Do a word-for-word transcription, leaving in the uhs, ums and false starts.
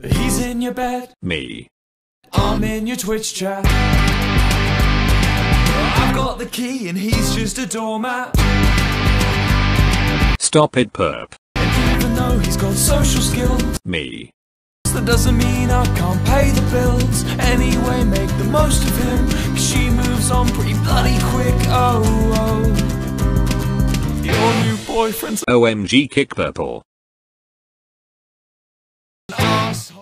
He's in your bed, Me. I'm in your Twitch chat. I've got the key and he's just a doormat. Stop it, perp. And even though he's got social skills, Me. that doesn't mean I can't pay the bills. Anyway, make the most of him, 'cause she moves on pretty bloody quick. Oh, oh. Your new boyfriend's O M G kick purple.